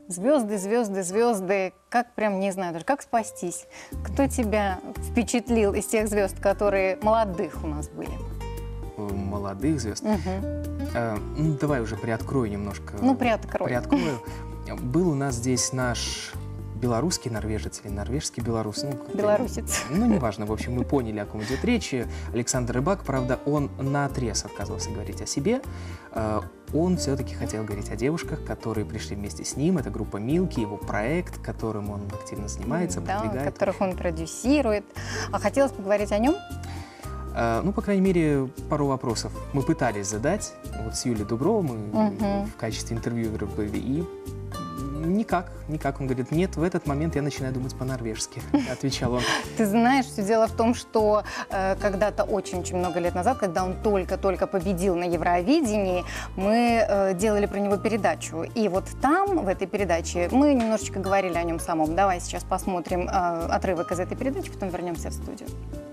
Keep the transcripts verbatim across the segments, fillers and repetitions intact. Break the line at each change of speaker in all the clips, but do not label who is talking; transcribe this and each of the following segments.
Звезды, звезды, звезды. Как прям, не знаю даже, как спастись? Кто тебя впечатлил из тех звезд, которые молодых у нас были?
Молодых звезд?
Угу.
Э, ну, давай уже приоткрою немножко.
Ну, приоткрой.
Приоткрою. Был у нас здесь наш белорусский норвежец или норвежский белорус. Ну,
белорусец.
Ну, неважно. В общем, мы поняли, о ком идет речь. Александр Рыбак, правда, он наотрез отказывался говорить о себе. Он все-таки хотел говорить о девушках, которые пришли вместе с ним. Это группа Милки, его проект, которым он активно занимается,
да,
продвигает.
Которых он продюсирует. А хотелось поговорить о нем?
Ну, по крайней мере, пару вопросов мы пытались задать. Вот с Юлией Дубровой мы угу. в качестве интервьюера были. И никак, никак. Он говорит, нет, в этот момент я начинаю думать по-норвежски, отвечал он.
Ты знаешь, все дело в том, что э, когда-то очень-очень много лет назад, когда он только-только победил на Евровидении, мы э, делали про него передачу. И вот там, в этой передаче, мы немножечко говорили о нем самом. Давай сейчас посмотрим э, отрывок из этой передачи, потом вернемся в студию.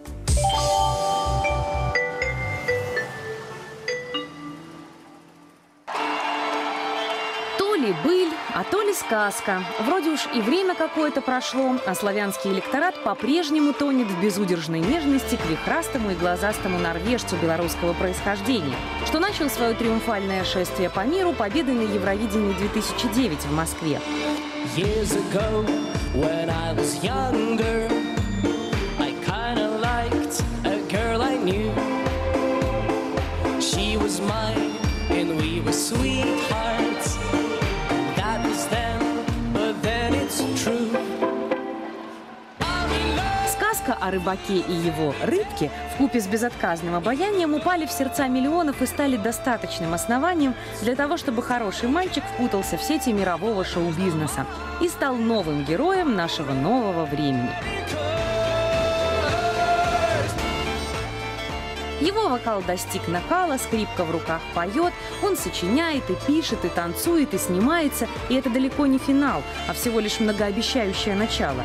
То ли быль, а то ли сказка. Вроде уж и время какое-то прошло, а славянский электорат по-прежнему тонет в безудержной нежности к вихрастому и глазастому норвежцу белорусского происхождения, что начал свое триумфальное шествие по миру победой на Евровидении две тысячи девять в Москве. Сказка о рыбаке и его рыбке вкупе с безотказным обаянием упали в сердца миллионов и стали достаточным основанием для того, чтобы хороший мальчик впутался в сети мирового шоу-бизнеса и стал новым героем нашего нового времени. Его вокал достиг накала, скрипка в руках поет, он сочиняет и пишет, и танцует, и снимается. И это далеко не финал, а всего лишь многообещающее начало.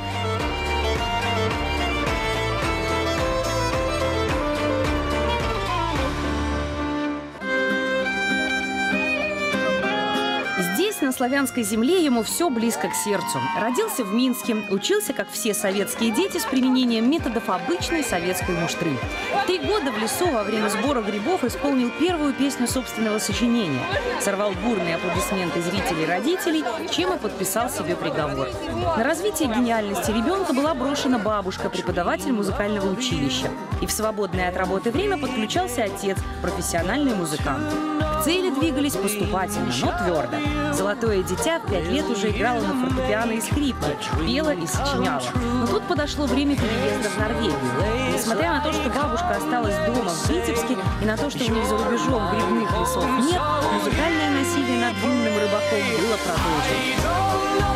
На славянской земле ему все близко к сердцу. Родился в Минске, учился, как все советские дети, с применением методов обычной советской муштры. Три года в лесу во время сбора грибов исполнил первую песню собственного сочинения. Сорвал бурные аплодисменты зрителей и родителей, чем и подписал себе приговор. На развитие гениальности ребенка была брошена бабушка, преподаватель музыкального училища. И в свободное от работы время подключался отец, профессиональный музыкант. К цели двигались поступательно, но твердо. Золотое дитя в пять лет уже играло на фортепиано и скрипке, пела и сочиняла. Но тут подошло время переезда в Норвегию. Несмотря на то, что бабушка осталась дома в Витебске, и на то, что у них за рубежом грибных лесов нет, музыкальное насилие над юным рыбаком было продолжено.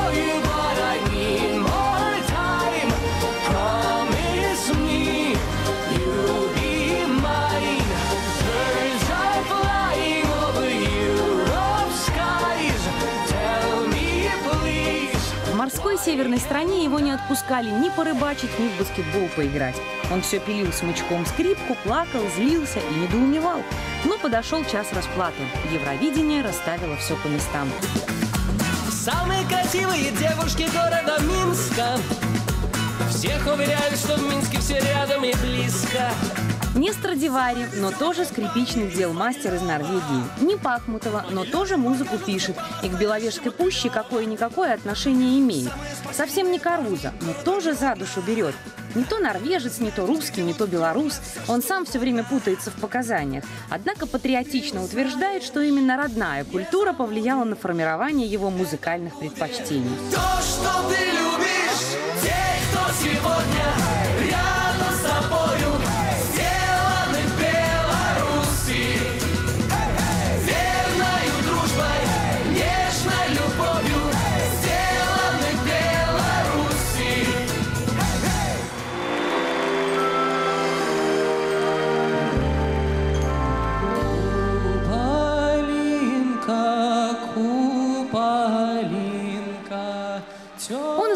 В морской северной стране его не отпускали ни порыбачить, ни в баскетбол поиграть. Он все пилил смычком скрипку, плакал, злился и недоумевал. Но подошел час расплаты. Евровидение расставило все по местам.
Самые красивые девушки города Минска. Всех уверяют, что в Минске все рядом и близко.
Не Страдивари, но тоже скрипичных дел мастер из Норвегии. Не Пахмутова, но тоже музыку пишет. И к Беловежской пуще какое-никакое отношение имеет. Совсем не Каруза, но тоже за душу берет. Не то норвежец, не то русский, не то белорус. Он сам все время путается в показаниях. Однако патриотично утверждает, что именно родная культура повлияла на формирование его музыкальных предпочтений.
То, что ты любишь, те, кто сегодня рядом с тобою, сделаны в Беларуси. Верною дружбой, нежной любовью, сделаны в Беларуси.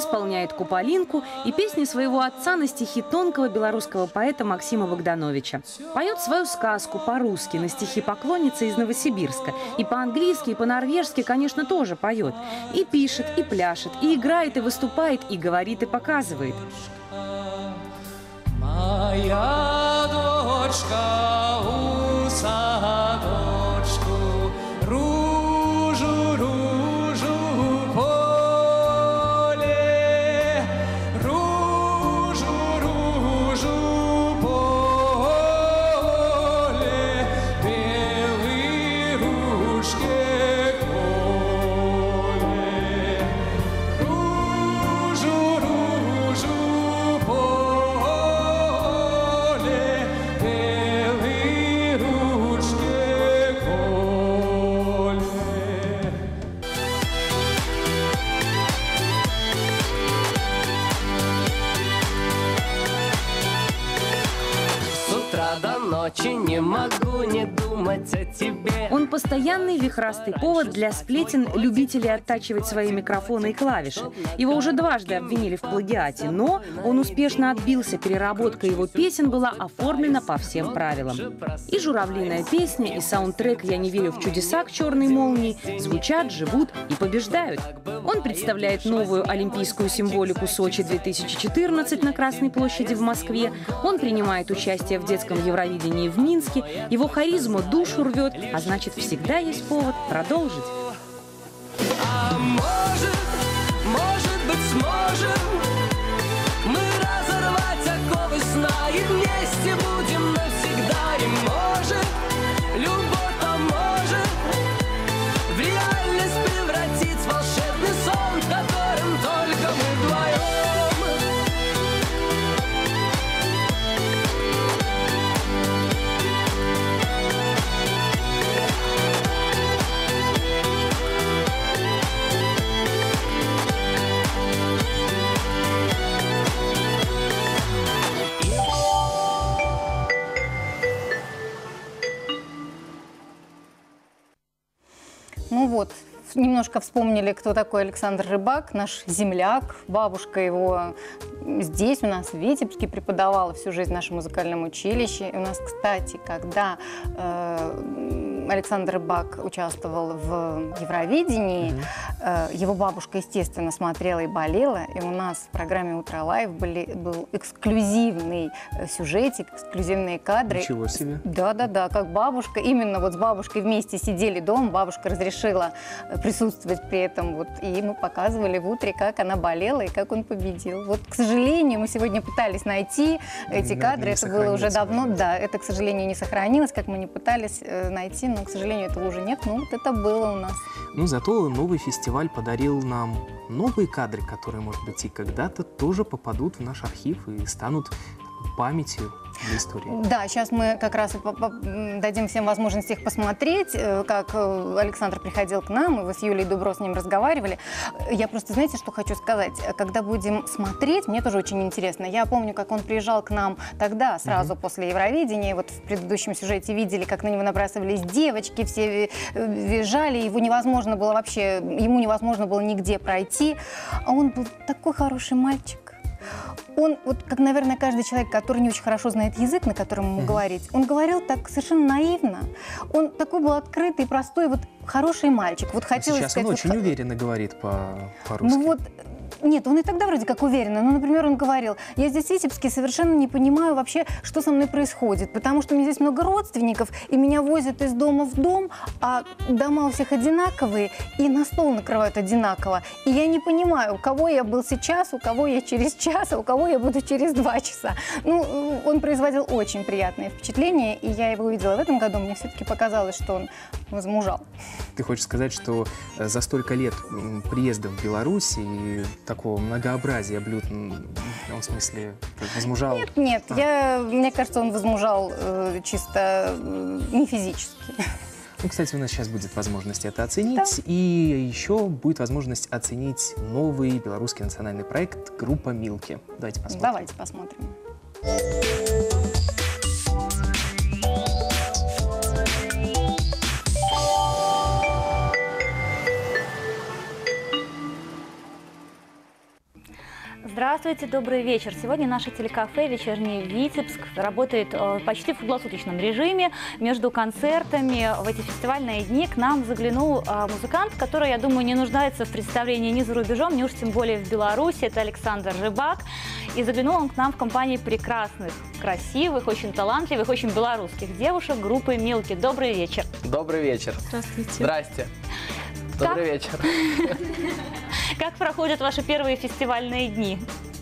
исполняет «Куполинку» и песни своего отца на стихи тонкого белорусского поэта Максима Богдановича. Поет свою сказку по-русски на стихи поклонницы из Новосибирска. И по-английски, и по-норвежски, конечно, тоже поет. И пишет, и пляшет, и играет, и выступает, и говорит, и показывает.
Моя дочка у садочку ружу, ружу поле, ружу, ружу поле, белые ружки поле, ружу, ружу поле, белые ружки поле. С утра до ночи не могу не думать о тебе.
Он постоянный вихрастый повод для сплетен любителей оттачивать свои микрофоны и клавиши. Его уже дважды обвинили в плагиате, но он успешно отбился. Переработка его песен была оформлена по всем правилам. И журавлиная песня, и саундтрек «Я не верю в чудеса» к «Черной молнии» звучат, живут и побеждают. Он представляет новую олимпийскую символику Сочи две тысячи четырнадцать на Красной площади в Москве. Он принимает участие в детском Евровидении в Минске. Его харизма душу рвет, а значит, всегда есть повод продолжить.
А может, может быть, сможем мы разорвать оковы сна и вместе будем навсегда. И может, любовь поможет в реальность превратить волшебный сон, в котором только мы вдвоем.
Ну вот, немножко вспомнили, кто такой Александр Рыбак, наш земляк. Бабушка его здесь у нас в Витебске преподавала всю жизнь в нашем музыкальном училище. И у нас, кстати, когда э, Александр Рыбак участвовал в Евровидении, э, его бабушка, естественно, смотрела и болела. И у нас в программе «Утро Лайв» были, был эксклюзивный сюжетик, эксклюзивные кадры.
Ничего себе.
Да-да-да, как бабушка, именно вот с бабушкой вместе сидели дома, бабушка разрешила присутствовать при этом, вот, и мы показывали в утре, как она болела и как он победил. Вот, к сожалению, мы сегодня пытались найти эти
Да,
кадры,
не
это было уже давно,
сохранилось.
да, это, к сожалению, не сохранилось, как мы не пытались э, найти, но, к сожалению, этого уже нет, но вот это было у нас.
Ну, зато новый фестиваль подарил нам новые кадры, которые, может быть, и когда-то тоже попадут в наш архив и станут памятью для истории.
Да, сейчас мы как раз и по- по- дадим всем возможность их посмотреть, э, как э, Александр приходил к нам, и вы с Юлией Дубро с ним разговаривали. Я просто, знаете, что хочу сказать? Когда будем смотреть, мне тоже очень интересно. Я помню, как он приезжал к нам тогда, сразу mm-hmm. после Евровидения. Вот в предыдущем сюжете видели, как на него набрасывались девочки, все визжали, его невозможно было вообще, ему невозможно было нигде пройти. А он был такой хороший мальчик. Он, вот как, наверное, каждый человек, который не очень хорошо знает язык, на котором ему mm-hmm. говорить, он говорил так совершенно наивно. Он такой был открытый, простой, вот хороший мальчик. Вот хотелось
Сейчас
сказать,
он очень
вот,
уверенно говорит по- по-русски.
Ну вот, нет, он и тогда вроде как уверенно. Ну, например, он говорил, я здесь в Витебске совершенно не понимаю вообще, что со мной происходит, потому что у меня здесь много родственников, и меня возят из дома в дом, а дома у всех одинаковые, и на стол накрывают одинаково. И я не понимаю, у кого я был сейчас, у кого я через час, а у кого я буду через два часа. Ну, он производил очень приятное впечатление, и я его увидела в этом году. Мне все-таки показалось, что он возмужал.
Ты хочешь сказать, что э, за столько лет м, приезда в Беларусь и такого многообразия блюд, м, он в смысле как, возмужал?
Нет, нет,
А.
я, мне кажется, он возмужал э, чисто э, не физически.
Ну, кстати, у нас сейчас будет возможность это оценить, да. И еще будет возможность оценить новый белорусский национальный проект «Группа Милки». Давайте посмотрим.
Давайте посмотрим.
Здравствуйте, добрый вечер. Сегодня наше телекафе «Вечерний Витебск» работает э, почти в круглосуточном режиме. Между концертами в эти фестивальные дни к нам заглянул э, музыкант, который, я думаю, не нуждается в представлении ни за рубежом, ни уж тем более в Беларуси. Это Александр Рыбак. И заглянул он к нам в компании прекрасных, красивых, очень талантливых, очень белорусских девушек группы «Милки». Добрый вечер.
Добрый вечер.
Здравствуйте.
Здрасте. Добрый
Как?
вечер.
Как проходят ваши первые фестивальные дни?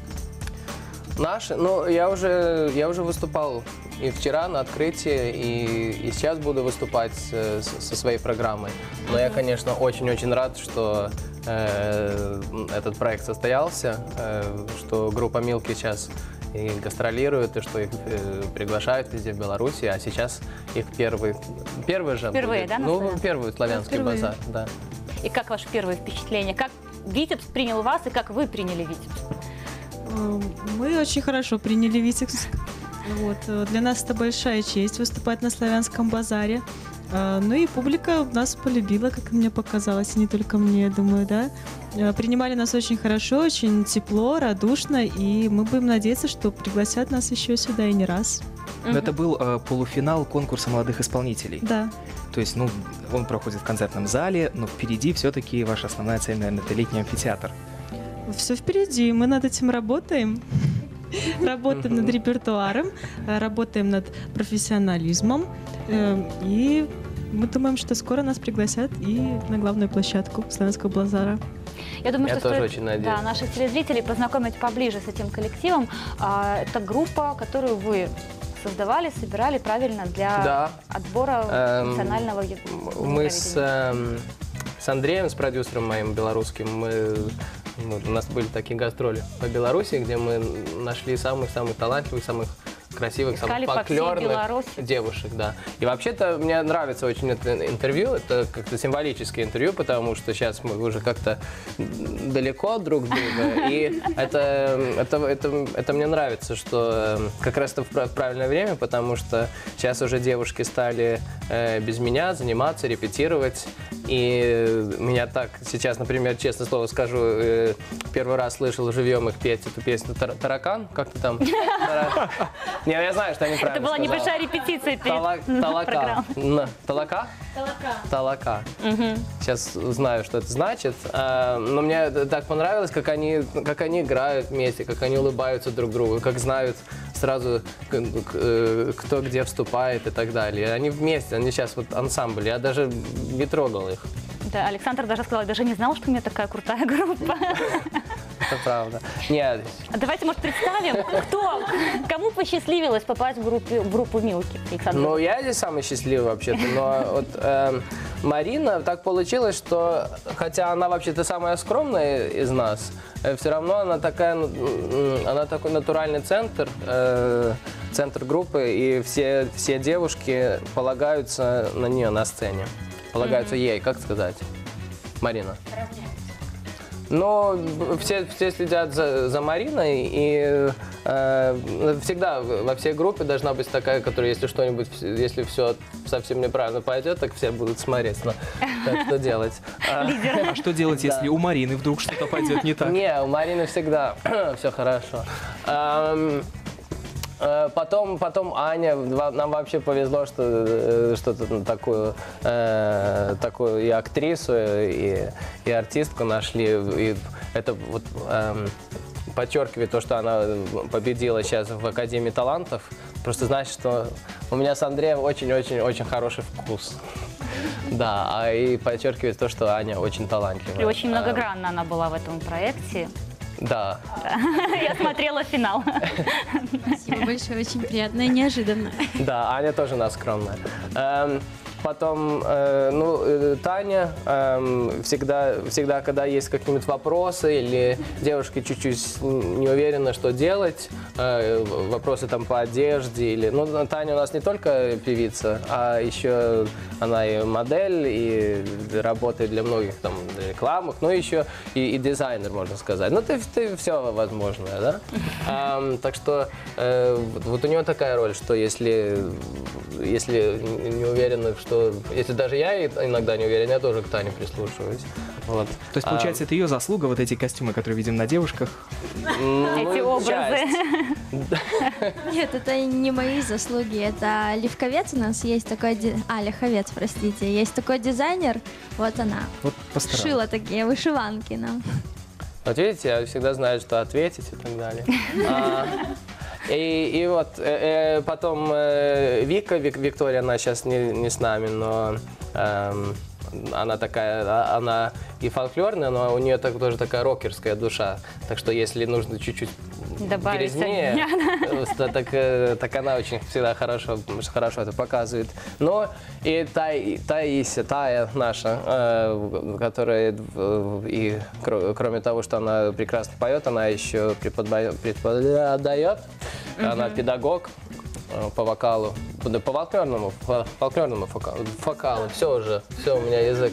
Наши? Ну, я уже, я уже выступал и вчера на открытии, и, и сейчас буду выступать с, со своей программой. Но я, конечно, очень-очень рад, что э, этот проект состоялся, э, что группа «Милки» сейчас и гастролируют, и что их э, приглашают везде в Беларуси, а сейчас их первый, первый же
Впервые,
будет.
да, на
Ну,
славянском?
первый славянский
Впервые.
базар, да.
И как ваше первое впечатление? Как Витебск принял вас и как вы приняли Витебск?
Э, Мы очень хорошо приняли Витебск. Вот. э, Для нас это большая честь выступать на славянском базаре. Э, Ну и публика нас полюбила, как мне показалось, и не только мне, я думаю, да. Э, Принимали нас очень хорошо, очень тепло, радушно, и мы будем надеяться, что пригласят нас еще сюда и не раз.
Но это был э, полуфинал конкурса молодых исполнителей.
Да.
То есть, ну, он проходит в концертном зале, но впереди все-таки ваша основная цель, наверное, это летний амфитеатр.
Все впереди, мы над этим работаем. Работаем над репертуаром, э, работаем над профессионализмом. э, И мы думаем, что скоро нас пригласят и на главную площадку Славянского базара.
Я думаю,
Я
что
тоже
стоит,
очень надеюсь.
да, наших телезрителей познакомить поближе с этим коллективом. А, Это группа, которую вы создавали, собирали правильно для
Да.
отбора
Эм,
национального ев-
Мы с,
Евровидения.
эм, с Андреем, с продюсером моим белорусским, мы, ну, у нас были такие гастроли по Беларуси, где мы нашли самых-самых талантливых, самых красивых,
Искали
самых
по всей
фольклорных
Беларуси.
девушек, да. И вообще-то мне нравится очень это интервью, это как-то символическое интервью, потому что сейчас мы уже как-то далеко друг от друга, и это, это, это, это мне нравится, что как раз это в прав- правильное время, потому что сейчас уже девушки стали э, без меня заниматься, репетировать, и меня так сейчас, например, честно слово скажу, э, первый раз слышал живьем их петь эту песню «Тар- «Таракан», как ты там? Тара- Не, я знаю, что они
Это
правильно
была
сказал.
небольшая репетиция перед
Тала- Талака.
программой.
Н- Талака? Талака. Сейчас знаю, что это значит. А, Но мне так понравилось, как они, как они играют вместе, как они улыбаются друг другу, как знают сразу, к- к- э, кто где вступает и так далее. Они вместе, они сейчас вот ансамбль. Я даже не трогал их.
Да, Александр даже сказал, я даже не знал, что у меня такая крутая группа.
Это правда. Нет,
А давайте, может, представим, кто, кому посчастливилось попасть в группу, в группу «Милки», Александр?
ну я здесь самый счастливый вообще-то, но вот эм, Марина, так получилось, что хотя она вообще-то самая скромная из нас, э, все равно она такая, ну, м, она такой натуральный центр, э, центр группы, и все, все девушки полагаются на нее на сцене, полагаются ей, как сказать, Марина? Но все, все следят за, за Мариной, и э, всегда во всей группе должна быть такая, которая, если что-нибудь, если все совсем неправильно пойдет, так все будут смотреть, на, так что делать. А,
А что делать, если у Марины вдруг что-то пойдет не так?
Не, у Марины всегда все хорошо. Ам, э, Потом, потом Аня, Во- нам вообще повезло, что э, что-то такую, э, такую и актрису, и, и артистку нашли. И это вот эм, подчеркивает то, что она победила сейчас в Академии талантов. Просто значит, что у меня с Андреем очень-очень-очень хороший вкус. Да, а и подчеркивает то, что Аня очень талантливая.
И очень
А,
многогранно она была в этом проекте.
Да.
Я смотрела финал.
Спасибо большое, очень приятно и неожиданно.
Да, Аня тоже у нас скромная. Эм, Потом, э, ну, э, Таня, эм, всегда, всегда, когда есть какие-нибудь вопросы или девушки чуть-чуть не уверены, что делать, э, вопросы там по одежде или... Ну, Таня у нас не только певица, а еще она и модель, и работает для многих там для рекламы, ну еще и, и дизайнер, можно сказать. Ну ты, ты все возможное, да? А, так что э, вот, вот у него такая роль, что если, если не уверен, что... Если даже я иногда не уверен, я тоже к Тане прислушиваюсь. Вот.
То есть, получается, а, это ее заслуга, вот эти костюмы, которые видим на девушках?
Эти образы.
Нет, это не мои заслуги, это Левковец у нас есть такой... Ди... А, Леховец, простите. Есть такой дизайнер, вот она.
Вот постаралась.
Шила такие вышиванки нам.
Вот видите, я всегда знаю, что ответить и так далее. А, и, и вот э, э, потом э, Вика, Вик, Виктория, она сейчас не, не с нами, но... Э, она такая, она и фольклорная, но у нее так, тоже такая рокерская душа. Так что если нужно чуть-чуть грязнее, так, так она очень всегда хорошо, хорошо это показывает. Но и Тай, Таися, Тая наша, которая, и кроме того, что она прекрасно поет, она еще преподает, преподает. Она педагог по вокалу, по фольклорному, по фольклорному вокалу, все уже, все, у меня язык.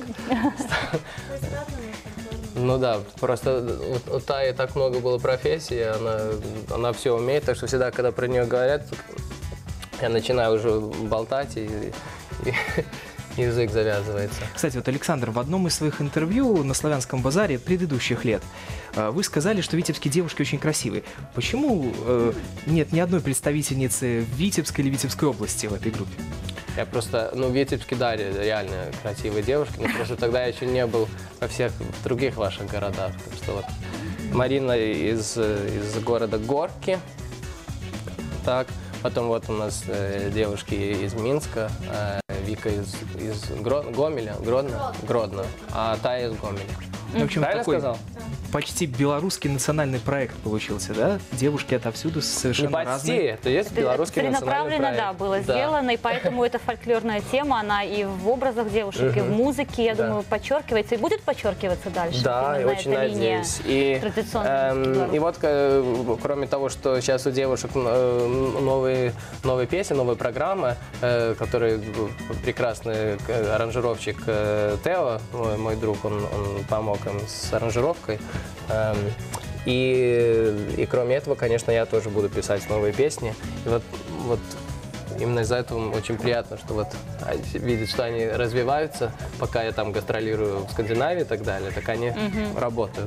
Ну да, просто у Таи так много было профессий, она, она все умеет, так что всегда, когда про нее говорят, я начинаю уже болтать, и, и язык завязывается.
Кстати, вот, Александр, в одном из своих интервью на Славянском базаре предыдущих лет вы сказали, что витебские девушки очень красивые. Почему э, нет ни одной представительницы Витебской или Витебской области в этой группе?
Я просто, ну, в Витебске, да, реально красивые девушки, но просто тогда я еще не был во всех других ваших городах. Так что вот Марина из, из города Горки, так, потом вот у нас э, девушки из Минска, э, Вика из, из Гро, Гомеля, Гродно, Гродно, а Тая из Гомеля.
Ну, в общем,
правильно
такой
сказал?
Почти белорусский национальный проект получился, да? Девушки отовсюду совершенно
Не почти,
разные.
это есть белорусский национальный проект.
Целенаправленно, да, было
да.
сделано, и поэтому эта фольклорная тема, она и в образах девушек, и в музыке, я
да.
думаю, подчеркивается и будет подчеркиваться дальше.
Да, и очень надеюсь. И, эм, и вот, кроме того, что сейчас у девушек новые, новые песни, новые программы, э, которые прекрасный аранжировщик э, Тео, мой, мой друг, он, он помог им с аранжировкой. Эм, и, и кроме этого, конечно, я тоже буду писать новые песни. И вот, вот именно из-за этого очень приятно, что вот видеть, что они развиваются, пока я там гастролирую в Скандинавии и так далее, так они mm-hmm. работают.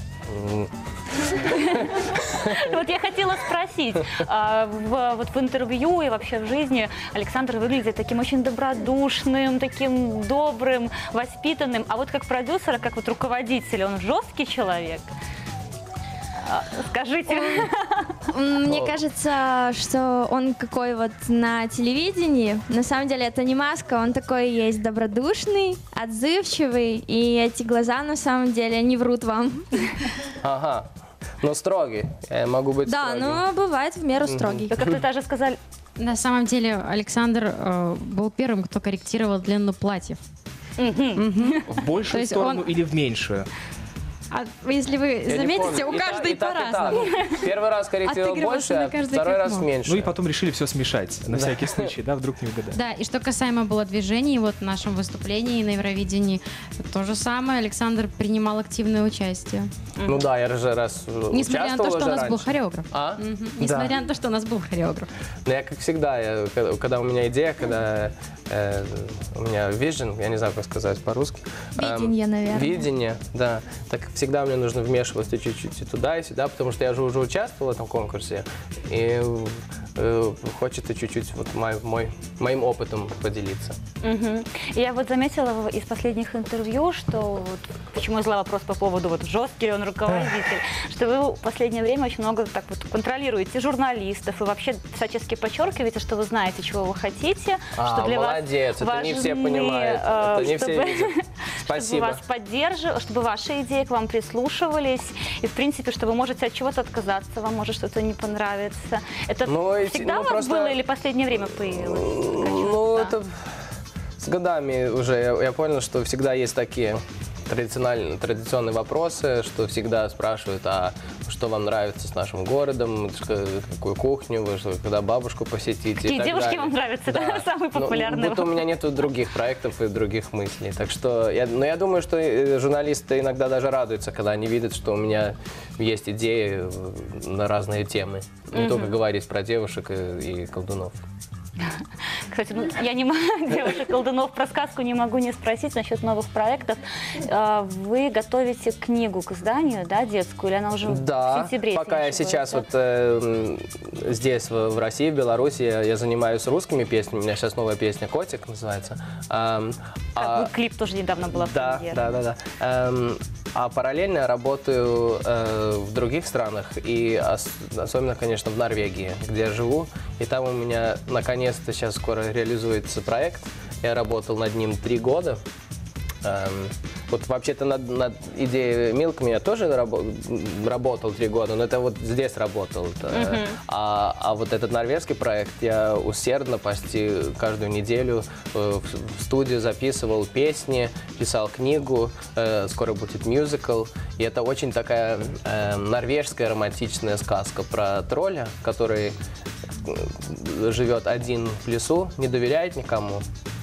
Вот я хотела спросить, в, вот в интервью и вообще в жизни Александр выглядит таким очень добродушным, таким добрым, воспитанным, а вот как продюсер, как вот руководитель, он жесткий человек? Скажите.
Мне кажется, что он какой вот на телевидении. На самом деле это не маска, он такой есть добродушный, отзывчивый, и эти глаза на самом деле не врут вам.
Ага. Но строгий. Я могу быть
да,
строгим.
но бывает в меру строгий.
Как вы даже сказали.
На самом деле Александр э, был первым, кто корректировал длину платьев.
В большую сторону или в меньшую?
А если вы
Я
заметите, у
и
каждой
та, и
по-разному.
Первый раз корректировал больше, а второй раз меньше.
Ну и потом решили все смешать, на всякий случай, да, вдруг не угадать.
Да, и что касаемо было движений, вот в нашем выступлении на Евровидении, то же самое, Александр принимал активное участие.
Ну да, я же раз
Несмотря на то, что у нас
раньше.
был хореограф.
А?
Мгм. Несмотря
Да.
на то, что у нас был хореограф.
Ну, я, как всегда, я, когда, когда у меня идея, когда э, у меня vision, я не знаю, как сказать по-русски.
Видение,
эм,
наверное.
Видение, да. Так как всегда мне нужно вмешиваться чуть-чуть и туда, и сюда, потому что я же уже участвовал в этом конкурсе, и э, хочется чуть-чуть вот мой, мой, моим опытом поделиться.
Угу. Я вот заметила из последних интервью, что вот, почему я задала вопрос по поводу вот жесткий ли он руководитель, что вы в последнее время очень много так вот контролируете журналистов и вообще всячески подчеркиваете, что вы знаете, чего вы хотите,
А,
что для
молодец,
вас
это не все
важны,
понимают,
э,
это не все
чтобы-
видят.
чтобы
Спасибо.
вас поддерживали, чтобы ваши идеи к вам прислушивались, и в принципе, что вы можете от чего-то отказаться, вам может что-то не понравится. Это
Ну, эти-
всегда
ну,
у вас
просто-
было или в последнее время появилось?
Ну, это с годами уже я, я понял, что всегда есть такие традиционные, традиционные вопросы, что всегда спрашивают, а что вам нравится с нашим городом, какую кухню, вы что, когда бабушку посетите.
Какие
и так
девушки
далее.
вам нравятся, да,
Да.
самые популярные?
Ну, будто у меня нету других проектов и других мыслей. Так что, я, но я думаю, что э, журналисты иногда даже радуются, когда они видят, что у меня есть идеи э, на разные темы. Не
Мгм.
только говорить про девушек и, и колдунов.
Кстати, ну, я не могу, девушек колдунов, про сказку не могу не спросить насчет новых проектов. А, Вы готовите книгу к изданию, да, детскую, или она уже
Да,
в сентябре?
пока я
если не
сейчас вот
ошибаюсь,
э, здесь, в, в России, в Беларуси, я, я занимаюсь русскими песнями. У меня сейчас новая песня «Котик» называется. Ам,
да?
а-
Как бы клип тоже недавно была
Да,
премьера.
да, да, да. Эм, а параллельно я работаю э, в других странах, и ос- особенно, конечно, в Норвегии, где я живу. И там у меня, наконец-то, сейчас скоро реализуется проект. Я работал над ним три года. Эм, вот вообще-то над, над идеей Milk я тоже рабо- работал три года, но это вот здесь работал.
Мгм.
А, а вот этот норвежский проект я усердно почти каждую неделю э, в, в студию записывал песни, писал книгу, э, скоро будет мюзикл. И это очень такая э, норвежская романтичная сказка про тролля, который э, живет один в лесу, не доверяет никому.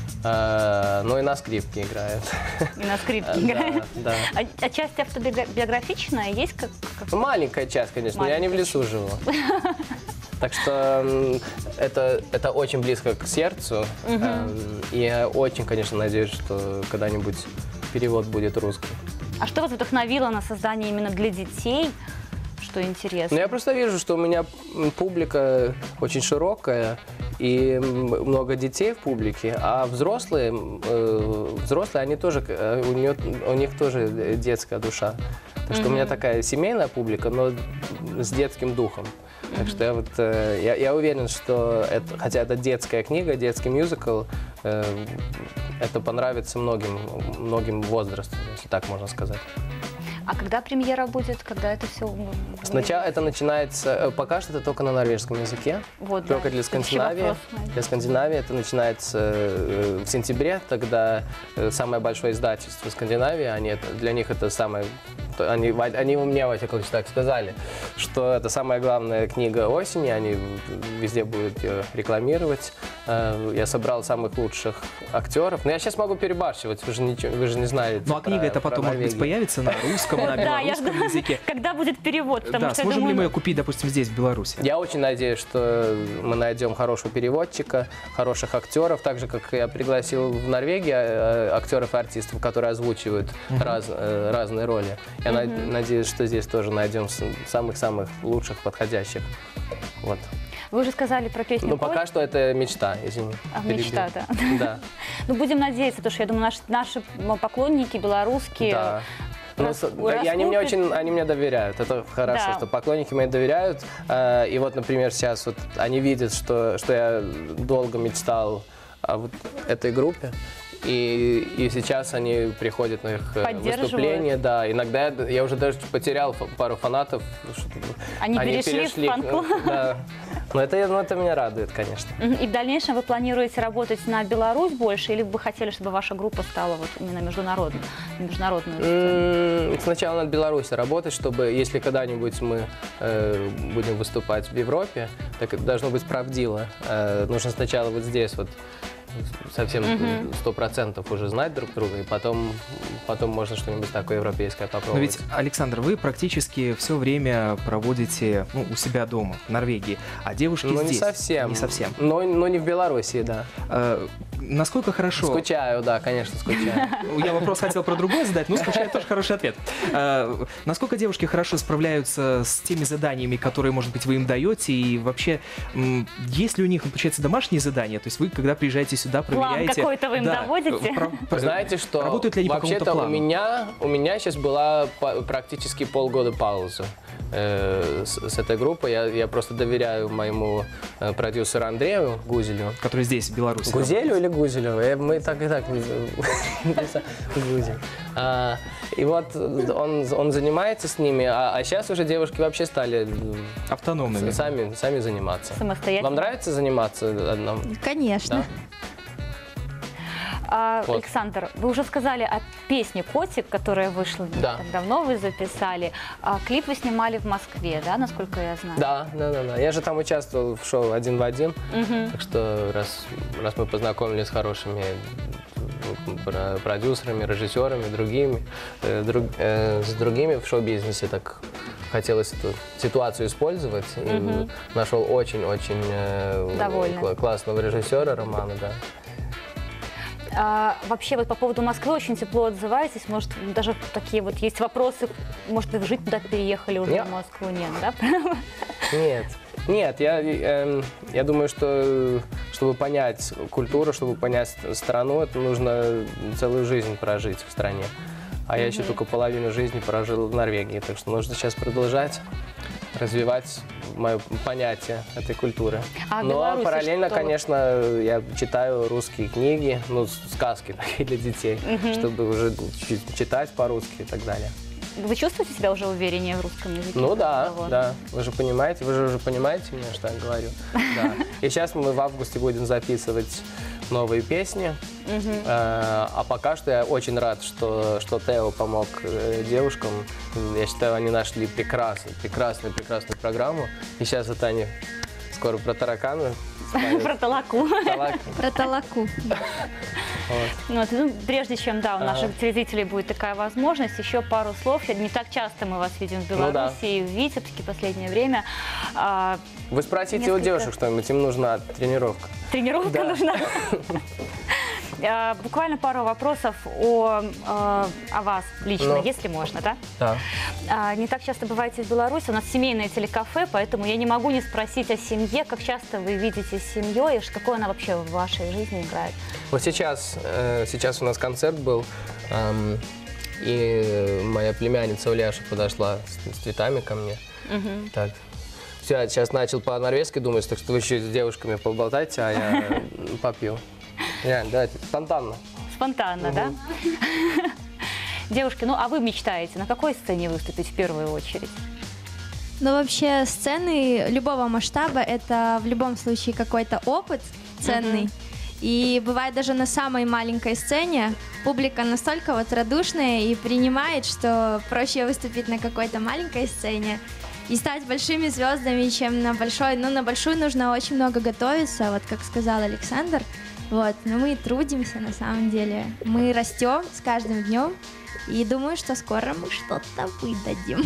Э, но и на скрипке играет.
И на скрипке
Да,
играет.
да.
А, а часть автобиографичная есть? Как, как-
Ну, маленькая часть, конечно, я не в лесу живу. Так что м, это, это очень близко к сердцу.
Мгм.
Эм, И я очень, конечно, надеюсь, что когда-нибудь перевод будет русский.
А что вас вдохновило на создание именно для детей? Что интересно?
Но я просто вижу, что у меня м, публика очень широкая, и м, много детей в публике, а взрослые, м, э, взрослые, они тоже, э, у, нее, у них тоже детская душа. Так что у меня
Мгм.
такая семейная публика, но с детским духом. Так что я вот, э, я, я уверен, что это, хотя это детская книга, детский мюзикл, э, это понравится многим, многим возрастам, если так можно сказать.
А когда премьера будет? Когда это все?
Сначала это начинается, э, пока что это только на норвежском языке,
Вот, да.
только для
Следующий
Скандинавии.
вопрос, наверное.
Для Скандинавии это начинается э, в сентябре, тогда э, самое большое издательство Скандинавии, они, это- для них это самое, то- они, они мне, во всяком случае, так сказали, что это самая главная книга осени, они везде будут ее рекламировать. Э, Я собрал самых лучших актеров, но я сейчас могу перебарщивать, вы же, ничего, вы же не знаете.
Ну а книга
про-
это
про
потом, может быть,
Норвегию.
появится на русском, на
Да, я
белорусском
жду,
языке.
когда будет перевод, потому
Да,
что я
сможем ли
думаю,
мы
ну,
ее купить, допустим, здесь, в Беларуси?
Я очень надеюсь, что мы найдем хорошего переводчика, хороших актеров, так же, как я пригласил в Норвегии э, актеров и артистов, которые озвучивают
Мгм.
раз- э, разные роли. Я над-
Мгм.
надеюсь, что здесь тоже найдем с- самых-самых лучших, подходящих. Вот.
вы уже сказали про песню.
Но
«Кот».
пока что это мечта, извини.
А,
перебил.
мечта, да.
Да.
Ну, будем надеяться, потому что я думаю, наши, наши поклонники белорусские.
Да. Ну,
рас-
с- да, и они мне
раскупят.
очень, они мне доверяют. Это хорошо,
Да.
что поклонники мне доверяют. Э, И вот, например, сейчас вот они видят, что, что я долго мечтал о вот этой группе. И, и сейчас они приходят на их э,
Поддерживают.
выступления. Да, иногда я, я уже даже потерял фа- пару фанатов. что
Они перешли в фан-клуб.
э, Да. Но это, ну, это меня радует, конечно.
Мгм. И в дальнейшем вы планируете работать на Беларусь больше, или вы бы хотели, чтобы ваша группа стала вот именно международной, на международную сцену?
М, Сначала над Беларусью работать, чтобы, если когда-нибудь мы э, будем выступать в Европе, так это должно быть правдиво. Э, нужно сначала вот здесь вот совсем
Мгм.
сто процентов уже знать друг друга, и потом, потом можно что-нибудь такое европейское
Но
попробовать.
ведь, Александр, вы практически все время проводите ну, у себя дома, в Норвегии, а девушки
Ну,
здесь.
не совсем.
Не совсем.
Но, но не в Беларуси, да.
Э, насколько хорошо...
Скучаю, да, конечно, скучаю.
Я вопрос хотел про другое задать, но скучаю тоже хороший ответ. Э, насколько девушки хорошо справляются с теми заданиями, которые, может быть, вы им даете, и вообще, м, есть ли у них, получается, домашние задания? То есть вы, когда приезжаете сюда,
План
проверяете...
какой-то вы им доводите?
про- про-
Знаете, что
Работают ли они по какому-то
вообще-то у
плану?
меня, у меня сейчас была по- практически полгода пауза э, с, с этой группой. Я, я просто доверяю моему э, продюсеру Андрею Гузелю.
Который здесь, в Беларуси.
Гузелю или Гузелю? Э, Мы так и так не знаем. Гузель. А, И вот он, он занимается с ними, а, а сейчас уже девушки вообще стали э,
Автономными.
сами, сами заниматься.
Самостоятельно.
Вам нравится заниматься одному?
Конечно.
Да?
А,
Вот.
Александр, вы уже сказали о песне «Котик», которая вышла не
Да.
так давно, вы записали. А клип вы снимали в Москве, да, насколько я знаю?
Да, да, да, да. Я же там участвовал в шоу «Один в один».
Мгм.
Так что раз, раз мы познакомились с хорошими про- продюсерами, режиссерами, другими, э, друг- э, с другими в шоу-бизнесе, так хотелось эту ситуацию использовать. И
Мгм.
нашел очень-очень э,
Довольна.
кла- классного режиссера Романа, да.
А, вообще, вот по поводу Москвы очень тепло отзываетесь. Может, даже такие вот есть вопросы, может, вы жить туда переехали уже
Нет.
в Москву? Нет, да?
Нет, нет, я, эм, я думаю, что чтобы понять культуру, чтобы понять страну, это нужно целую жизнь прожить в стране. А я еще только половину жизни прожил в Норвегии, так что нужно сейчас продолжать развивать мое понятие этой культуры.
А в
Но
Беларуси
параллельно,
что?
конечно, я читаю русские книги, ну, с- сказки такие для детей, чтобы уже ч- читать по-русски и так далее.
Вы чувствуете себя уже увереннее в русском языке?
Ну да,
разговора?
да. Вы же понимаете, вы же уже понимаете меня, что я говорю. Да. И сейчас мы в августе будем записывать новые песни. Э, А пока что я очень рад, что, что Тео помог э, девушкам. Я считаю, они нашли прекрасную, прекрасную, прекрасную программу. И сейчас вот они скоро про тараканы. споют.
Про толоку.
Талак.
Про толоку.
Вот.
Ну, вот, ну, прежде чем, да, у
Ага.
наших телезрителей будет такая возможность, еще пару слов. Не так часто мы вас видим в
Ну да.
Беларуси и в Витебске в последнее время. А,
Вы спросите
Несколько-
у девушек что-нибудь, им нужна тренировка.
тренировка
Да.
нужна. А, Буквально пару вопросов о, а, о вас лично,
Ну.
если можно, да?
Да.
А, Не так часто бываете в Беларуси, у нас семейное телекафе, поэтому я не могу не спросить о семье. Как часто вы видитесь с семьей, и ш- какой она вообще в вашей жизни играет?
Вот сейчас, э, сейчас у нас концерт был, эм, и моя племянница Уляша подошла с, с цветами ко мне. Так. Все, я сейчас начал по-норвежски думать, так что вы еще с девушками поболтайте, а я попью. Реально, давайте, спонтанно.
Спонтанно, да? Девушки, ну а вы мечтаете, на какой сцене выступить в первую очередь?
Но вообще сцены любого масштаба — это в любом случае какой-то опыт ценный. И бывает даже на самой маленькой сцене публика настолько вот радушная и принимает, что проще выступить на какой-то маленькой сцене и стать большими звездами, чем на большой. Ну, на большую нужно очень много готовиться, вот как сказал Александр. Вот, но мы трудимся на самом деле. Мы растем с каждым днем. И думаю, что скоро мы что-то выдадим.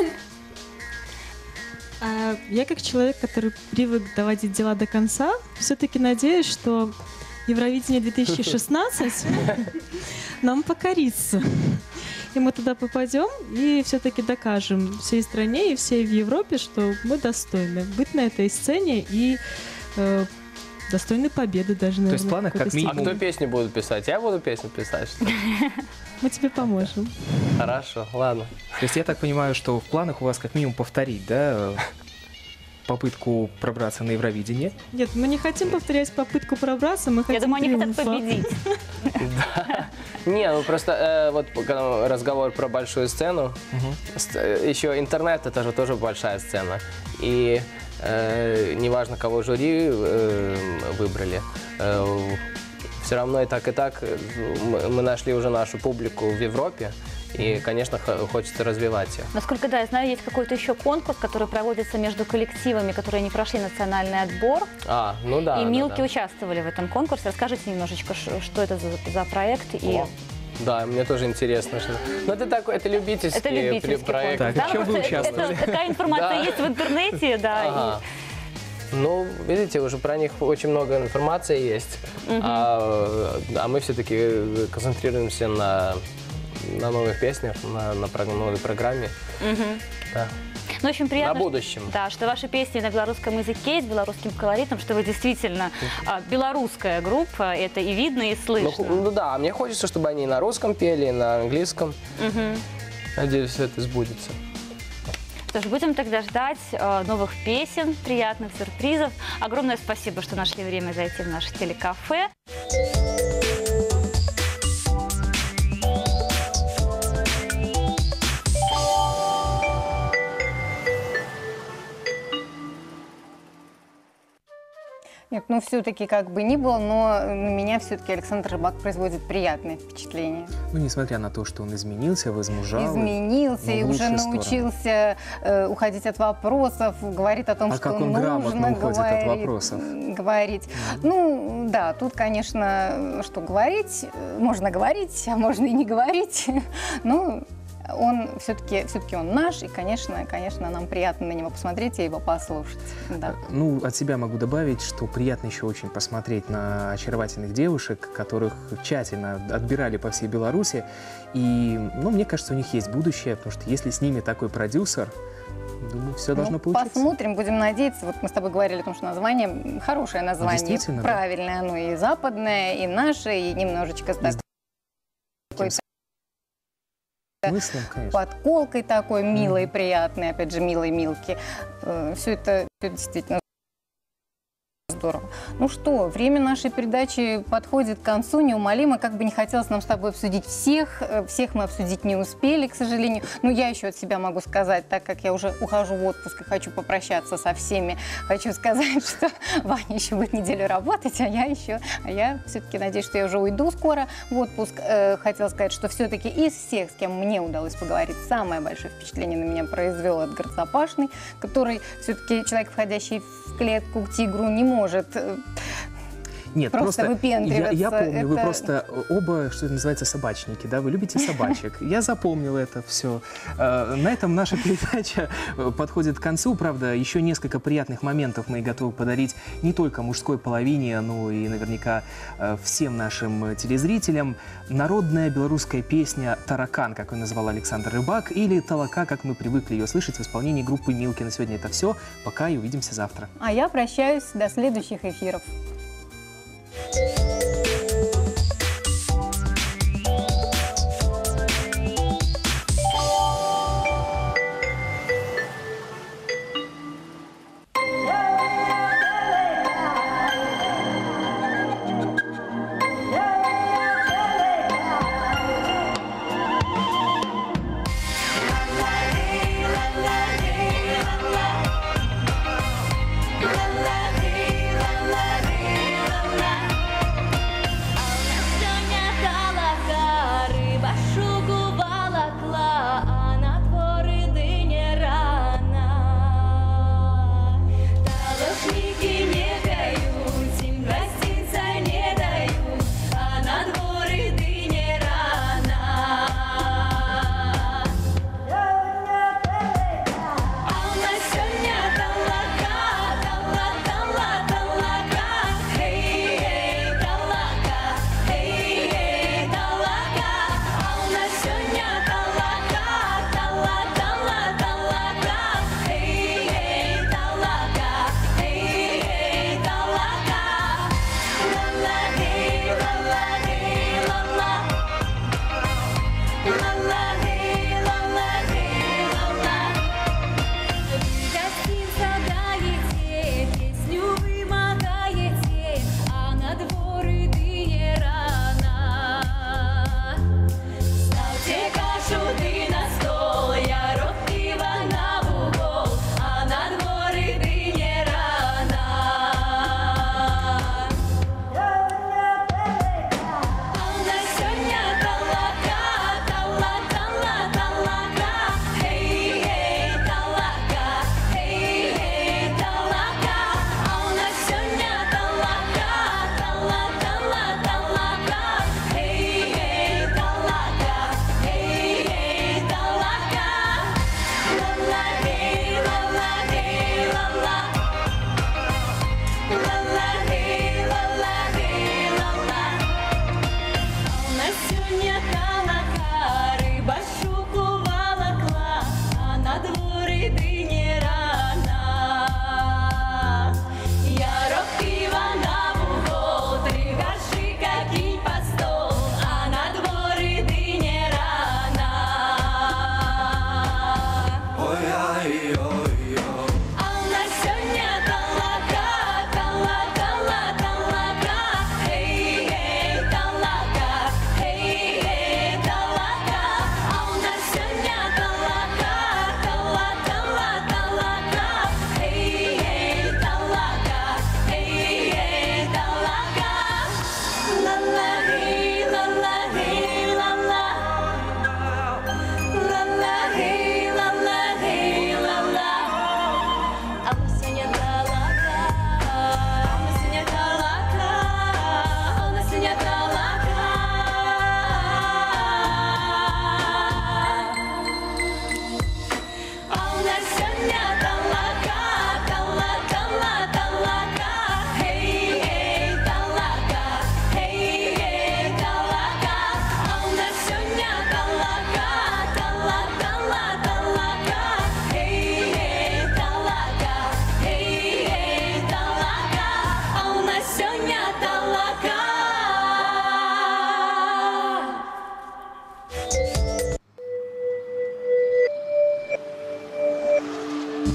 А я как человек, который привык доводить дела до конца, все-таки надеюсь, что Евровидение две тысячи шестнадцать нам покорится. И мы туда попадем и все-таки докажем всей стране и всей в Европе, что мы достойны быть на этой сцене и э, достойны победы даже, наверное.
есть в планах
в какой-то
как
А
минимум-
кто песни будет писать? Я буду песню писать, что ли?
степени. Мы тебе поможем.
Хорошо, ладно.
То есть я так понимаю, что в планах у вас как минимум повторить, да, попытку пробраться на Евровидение.
Нет, мы не хотим повторять попытку пробраться, мы хотим
Я думаю, они хотят
триумфа.
победить.
Не, ну просто э, вот когда разговор про большую сцену, с- э, еще интернет — это же тоже большая сцена. И э, неважно, кого жюри э, выбрали, все равно и так, и так э, мы, мы нашли уже нашу публику в Европе, и, конечно, х- хочется развивать ее.
Насколько да, я знаю, есть какой-то еще конкурс, который проводится между коллективами, которые не прошли национальный отбор.
А, ну да.
и
да,
Милки
да.
участвовали в этом конкурсе. Расскажите немножечко, ш- что это за, за проект. И...
О, да, мне тоже интересно. Что... Ну, это такой, это любительский,
Это любительский
при- проект.
конкурс.
Так,
Да,
в чем
ну,
вы
просто это-
участвовали?
это такая информация
Да.
есть в интернете, да. и-
Ага. Ну, видите, уже про них очень много информации есть, а, а мы все-таки концентрируемся на, на новых песнях, на, на про- новой программе. Да.
Ну, очень приятно,
На будущем.
Что, да, что ваши песни на белорусском языке, с белорусским колоритом, что вы действительно а, белорусская группа, это и видно, и
Ну,
слышно.
ху- ну да, мне хочется, чтобы они и на русском пели, и на английском. Надеюсь, все это сбудется.
Что ж, будем тогда ждать э, новых песен, приятных сюрпризов. Огромное спасибо, что нашли время зайти в наше телекафе.
Нет, ну все-таки как бы ни было, но на меня все-таки Александр Рыбак производит приятное впечатление.
Ну, несмотря на то, что он изменился, возмужал.
Изменился и уже научился э, уходить от вопросов, говорит о том,
а
что
как он
нужно
грамотно уходит
говорить,
от вопросов.
говорить. Mm-hmm. Ну, да, тут, конечно, что говорить, можно говорить, а можно и не говорить. Ну, он все-таки все-таки он наш, и, конечно, конечно, нам приятно на него посмотреть и его послушать. Да.
Ну, от себя могу добавить, что приятно еще очень посмотреть на очаровательных девушек, которых тщательно отбирали по всей Беларуси. И, ну, мне кажется, у них есть будущее, потому что если с ними такой продюсер, думаю, все ну, должно получиться.
Посмотрим, будем надеяться. Вот мы с тобой говорили о том, что название, хорошее название,
ну,
правильное,
да.
оно и западное, и наше, и немножечко с такой
смыслом, конечно.
подколкой такой, милой, mm-hmm. приятной, опять же, милой Милки. Все это, это действительно здорово. Ну что, время нашей передачи подходит к концу неумолимо. Как бы не хотелось нам с тобой обсудить всех. Всех мы обсудить не успели, к сожалению. Но я еще от себя могу сказать, так как я уже ухожу в отпуск и хочу попрощаться со всеми, хочу сказать, что Ваня еще будет неделю работать, а я еще, а я все-таки надеюсь, что я уже уйду скоро в отпуск. Э, хотела сказать, что все-таки из всех, с кем мне удалось поговорить, самое большое впечатление на меня произвел Эдгард Запашный, который все-таки человек, входящий в клетку к тигру, не может
Нет,
просто, просто выпендриваться.
Я, я помню,
это...
вы просто оба, что это называется, собачники, да? Вы любите собачек. Я запомнил это все. На этом наша передача подходит к концу. Правда, еще несколько приятных моментов мы готовы подарить не только мужской половине, но и наверняка всем нашим телезрителям. Народная белорусская песня «Таракан», как ее назвал Александр Рыбак, или «Талака», как мы привыкли ее слышать в исполнении группы «Милки». На сегодня это все. Пока и увидимся завтра.
А я прощаюсь до следующих эфиров.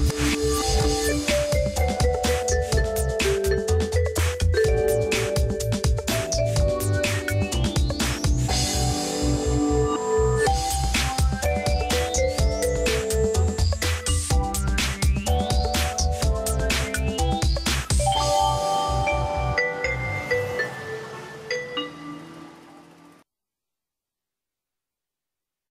Thank